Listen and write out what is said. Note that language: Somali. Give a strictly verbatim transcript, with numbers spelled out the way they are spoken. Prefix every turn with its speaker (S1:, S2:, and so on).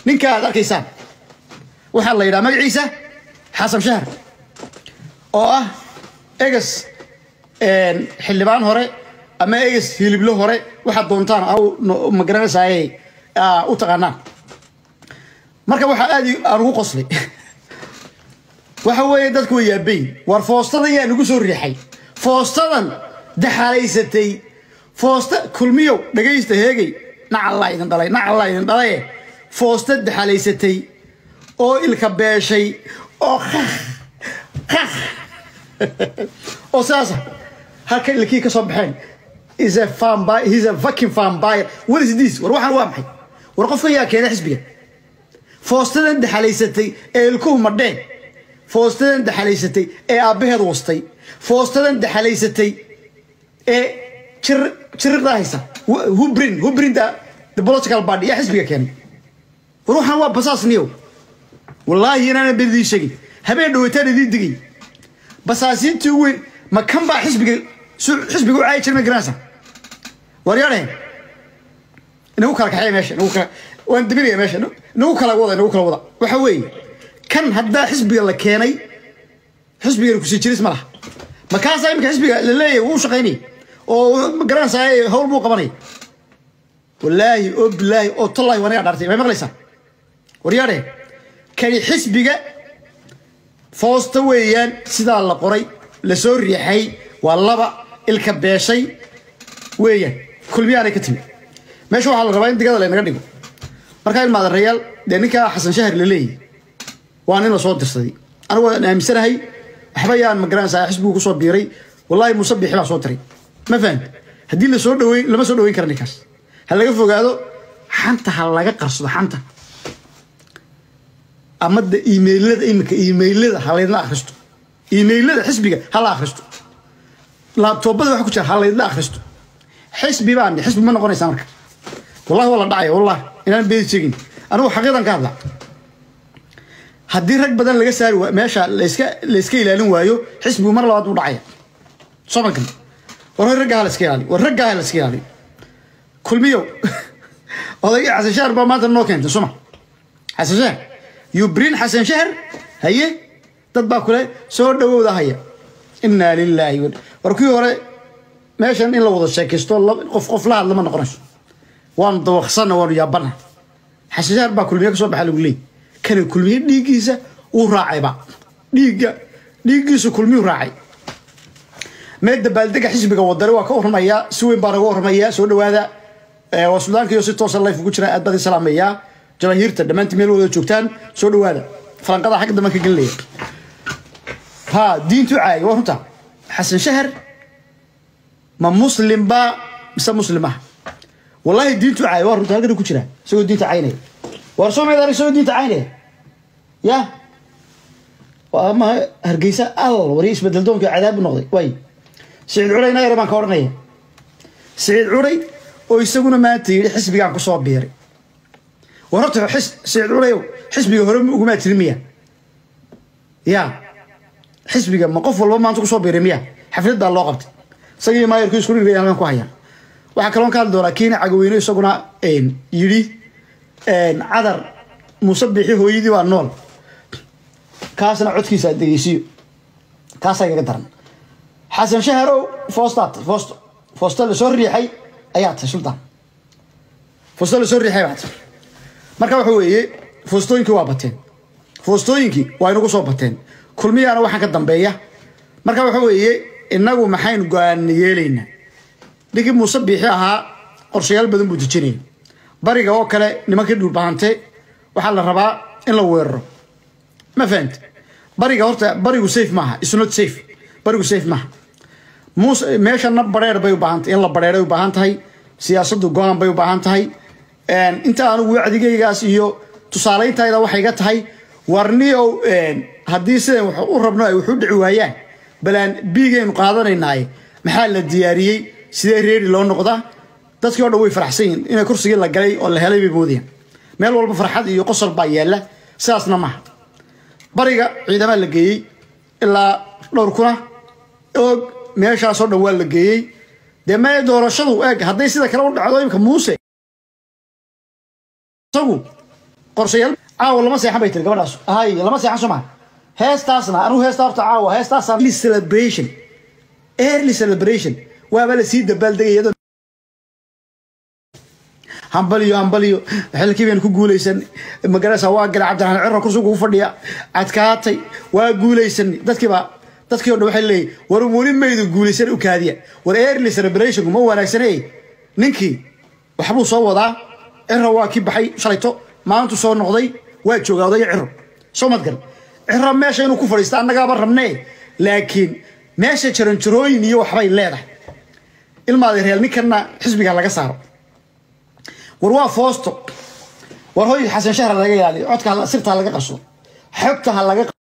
S1: ninka aad arkaysaan waxa la yiraahdaa magaciisa xasan shahar oo ah egas een xildhibaan hore ama egas hiliblo hore waxa doontaan aw ma garanaysaay u taqaanaan marka waxa aad aan ugu qoslay waxa weeye dadku way yaabeen war foostada yaa nagu soo riixay foostadan daxalaysatay foosta kulmiyo dhageysta heegay nacalla idin dhalay nacalla idin dhalay foosta daxalaysatay oo ilka beeshay oo oo saasa halka ilkii ka soo baxeen is a fan by he's a fucking fan buyer what is this war waxaan waa maxay war qofka yaa keenay xisbiga foostadan daxalaysatay ee ilkuhu madheen foostadan daxalaysatay ee aabaheed wastay foostadan daxalaysatay ee jir jirda haysa who bring who bring the, the political party ya xisbiga keenay war waxaan waa basaas niyo wallahi inaan bedii sheegay habeen dhawaataan idin digay basaasintii weyn ma kan baa xisbiga xisbiga u caayay jirma garanaysa war yaray inuu kala kaxay meesha inuu kala waan dibiriya meesha inuu kala wada inuu kala wada waxa weey kan hadda xisbiga la keenay xisbiga ku sii jiris malaha ma kaasa imka xisbiga la leeyahay uu shaqeynay oo ma garanaysa hawl buu qabanay wallahi oo billahi oo tallahi wana dhartay ma maqlaysa war yaray kani xisbiga foosta weeyaan sida la qoray la soo riixay waa laba ilka beeshay weeyaan kulmiyaan ka timi meesha waxa la rabaa in digada la inaga dhigo marka ilmaada reeyal de ninka xasan shahar la leeyahay waan in la soo dirsaday anigu waan aaminsanahay waxba yaan ma garanaysaa xisbigu ku soo biiray wallahi musabbix baa soo tiray ma fahant hadii la soo dhaweey lama soo dhaweyn karnaa kaas hal laga fogaado xanta hal laga qarsado xanta amada emailada imika emailada haleedna akhristo emailada xisbiga hal akhristo laptopada waxa ku jira haleedna akhristo xisbi baan xisbi ma noqonaysa marka wallahi wala dhacay wallahi inaan beed sheegin anigu xaqiiqan ka hadla haddii rag badan laga saari meesha la iska la iska ilaalin waayo xisbigu mar labaad u dhacay sobankan war ragga la iska ilaali war ragga la iska ilaali kulmiyo oday xasan shahar ba maanta noo keentay soma xasan shahar يبرين حسن شهر هي تطبع كله سور دو ده هي إنا لله وركوي ورا ماشان إلا وضع شاكستو الله قف قف لا الله ما نقرش وان توخصنا وريابنا حسن شهر با كل مية كسب حلو لي كان كل مية ديجيسة وراعي با ديجا ديجيسة كل مية راعي ما يد بالدك حسب جوا الدروة كور مية سوي بارجور مية سوي دو هذا وسودان كيو ستة وصل الله في كوتشنا أدبي سلامية جماهيرته دمانتي ميل ودا joogtaan soo dhawaada falanqada xaq damanka galay ha diintu caay warta xasan shahar ma muslim ba mise muslima wallahi diintu caay warta halka ku jira soo diinta caynay war soo meedaray soo diinta caynay ya waa ma hargeysa al wariis bedel doonka cadaab noqday way Saciid Curayna yar baan ka oranay Saciid Curay oo isaguna maantay xisbiga ku soo biiray ورحت حس سعد عليو حسبي هرم وما ترميه يا حسبي ما قف والله ما أنتو صوب يرميه حفلة الله قبت سجى ما يركز كل اللي أنا كويا وحكلون كان دورا كين عجوينه يسقنا إن يري إن عذر مصبحي هو يدي والنول كاسنا عدكي ساديسيو كاسا يقدرن حسن شهرو فوسطات فوسط فوسط السوري حي أيات سلطان فوسط السوري حي بعد marka waxa weeye foostooyinkii waa bateen foostooyinkii waa inagu soo bateen kulmiyana waxa ka dambeeya marka waxa weeye inagu maxaynu go'aan yeelayna dhigi musabbixi ahaa qorshayaal badan buu dejinay bariga oo kale nimanka dhul baahantay waxa la rabaa in la weeraro ma fahant bariga horta barigu safe maaha is not safe barigu safe maaha mus meeshana bareer bay u baahantay in la bareeray u baahan tahay siyaasaddu go'aan bay u baahan tahay inta aanu wacdigaygaas iyo tusaaleyntayda waxay iga tahay warniyo haddii sideen wax u rabno ay wuxuu dhici waayaan balaan biigaynu qaadanaynaaye maxaa la diyaariyey sidee reeri loo noqdaa dadkii oo dhan way faraxsan yihiin inay kursigii la galay oo la helay bay moodayaan meel walba farxad iyo qosol baa yaalla sidaasna maaha bariga ciidamada la geeyey ilaa dhowr kuna oo meeshaasoo dhan waa la geeyey dee ma doorashadu eeg hadday sida kale u dhacdo imka muuse qorshayaal caawa lama seexan bay tiri gabadhaas hay lama seexan soo ma heestaasna anu heesta horta caawa heestaasna early celebration early celebration waa bala sii dabaaldegay iyadoo hambaliyo hambaliyo xilkii baan ku guuleysan magarasa waa gal Cabdiraxmaan Cirro kursiga ugu fadhiya adkaatay waa guuleysan dadkiiba dadkii oo dhan waxay leeyahay war wali meedu guuleysan u kaadiya war early celebration ma wanaagsanay ninkii waxbuu soo wadaa Cirro waa ki baxay shalayto maanta soo noqday waa joogaaday Cirro soo madgal Cirro meesha inuu ku fadhiisto annaga ba rabnay laakiin meesha jiran jirooyin iyo waxbay leedahay ilmaada real ninkana xisbiga laga saaro warwaa foosto war hooy xasan shahra laga yaali codka sirta laga qaso xogta laga